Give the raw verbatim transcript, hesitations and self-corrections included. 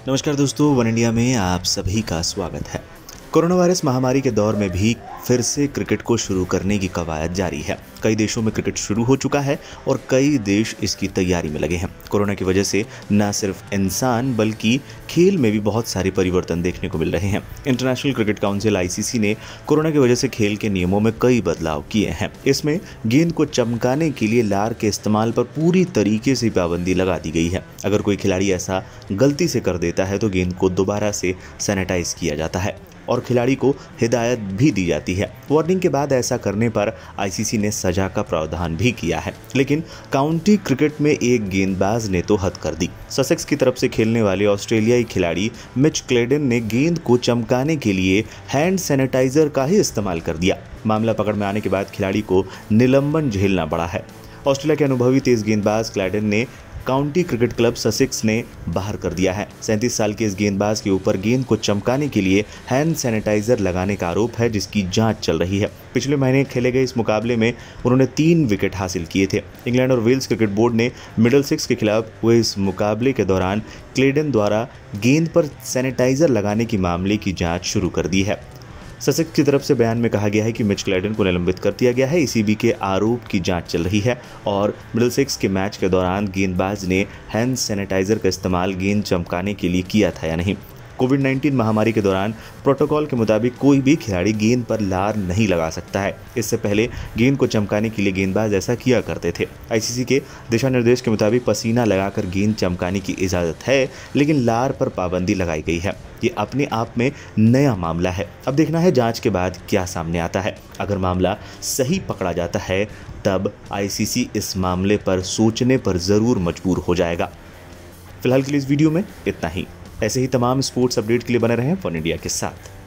नमस्कार दोस्तों, one India में आप सभी का स्वागत है। कोरोना वायरस महामारी के दौर में भी फिर से क्रिकेट को शुरू करने की कवायद जारी है। कई देशों में क्रिकेट शुरू हो चुका है और कई देश इसकी तैयारी में लगे हैं। कोरोना की वजह से न सिर्फ इंसान बल्कि खेल में भी बहुत सारे परिवर्तन देखने को मिल रहे हैं। International Cricket Council I C C ने कोरोना की वजह से खेल के नियमों में कई बदलाव किए हैं। इसमें गेंद को चमकाने के लिए लार के इस्तेमाल पर पूरी तरीके से पाबंदी लगा दी गई है। अगर कोई खिलाड़ी ऐसा गलती से कर देता है तो गेंद को दोबारा से सैनिटाइज किया जाता है और खिलाड़ी को हिदायत भी दी जाती है। वार्निंग के बाद ऐसा करने पर आई सी सी ने सजा का प्रावधान भी किया है। लेकिन काउंटी क्रिकेट में एक गेंदबाज ने तो हद कर दी। ससेक्स की तरफ से खेलने वाले ऑस्ट्रेलियाई खिलाड़ी मिच क्लेडन ने गेंद को चमकाने के लिए हैंड सैनिटाइजर का ही इस्तेमाल कर दिया। मामला पकड़ में आने के बाद खिलाड़ी को निलंबन झेलना पड़ा है। ऑस्ट्रेलिया के अनुभवी तेज गेंदबाज क्लेडन ने काउंटी क्रिकेट क्लब ससेक्स ने बाहर कर दिया है। सैंतीस साल के इस गेंदबाज के ऊपर गेंद को चमकाने के लिए हैंड सैनिटाइजर लगाने का आरोप है, जिसकी जांच चल रही है। पिछले महीने खेले गए इस मुकाबले में उन्होंने तीन विकेट हासिल किए थे। इंग्लैंड और वेल्स क्रिकेट बोर्ड ने मिडलसेक्स के खिलाफ हुए इस मुकाबले के दौरान क्लेडन द्वारा गेंद पर सैनिटाइजर लगाने की मामले की जाँच शुरू कर दी है। ससेक्स की तरफ से बयान में कहा गया है कि मिच क्लेडन को निलंबित कर दिया गया है। ई सी बी के आरोप की जांच चल रही है और मिडलसेक्स के मैच के दौरान गेंदबाज ने हैंड सैनिटाइजर का इस्तेमाल गेंद चमकाने के लिए किया था या नहीं। कोविड नाइन्टीन महामारी के दौरान प्रोटोकॉल के मुताबिक कोई भी खिलाड़ी गेंद पर लार नहीं लगा सकता है। इससे पहले गेंद को चमकाने के लिए गेंदबाज ऐसा किया करते थे। आई सी सी के दिशा निर्देश के मुताबिक पसीना लगाकर गेंद चमकाने की इजाज़त है, लेकिन लार पर पाबंदी लगाई गई है। ये अपने आप में नया मामला है। अब देखना है जांच के बाद क्या सामने आता है। अगर मामला सही पकड़ा जाता है तब आई सी सी इस मामले पर सोचने पर ज़रूर मजबूर हो जाएगा। फिलहाल के लिए इस वीडियो में इतना ही। ऐसे ही तमाम स्पोर्ट्स अपडेट के लिए बने रहें वन इंडिया के साथ।